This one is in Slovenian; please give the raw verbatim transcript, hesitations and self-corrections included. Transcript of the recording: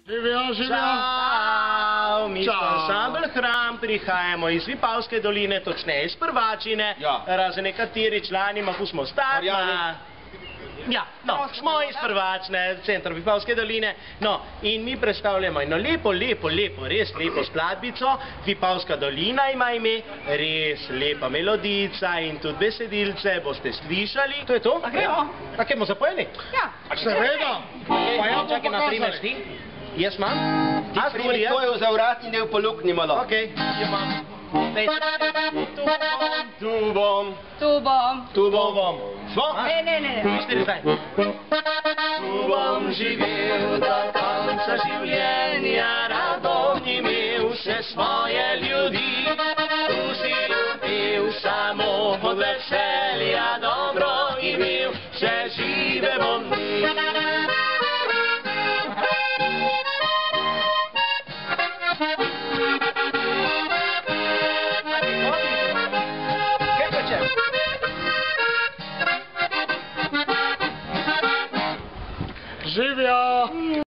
Živijo, živijo. Čau, mi smo Čau. ansambl Hram, prihajamo iz Vipavske doline, točneje iz Prvačine, Ja. razen nekateri člani, ma pustimo ostati. Marjani. Ja, no, smo iz Prvačne, centra Vipavske doline, no, in mi predstavljamo eno lepo, lepo, lepo, res lepo skladbico. Vipavska dolina ima ime, res lepa melodica in tudi besedilce boste slišali. To je to? A gremo? A kaj bomo zapojeli? Ja. Seveda. Pa ja bom Čakaj, na primer pokazali. ti. Jaz imam? Ti A, primi Furija? tvojo za vratni del polukni malo. Okej, jo imam. Dej, tu bom, Tu bom. tu bom, bom. Smo? Ne, ne, ne. ne. Štiri zdaj. Tu bom živel do konca življenja, rad bom imel vse svoje ljudi. Tu si ljubil samo od veselja, dobro imel, vse žive bom mi. Kaj počem? Živijo.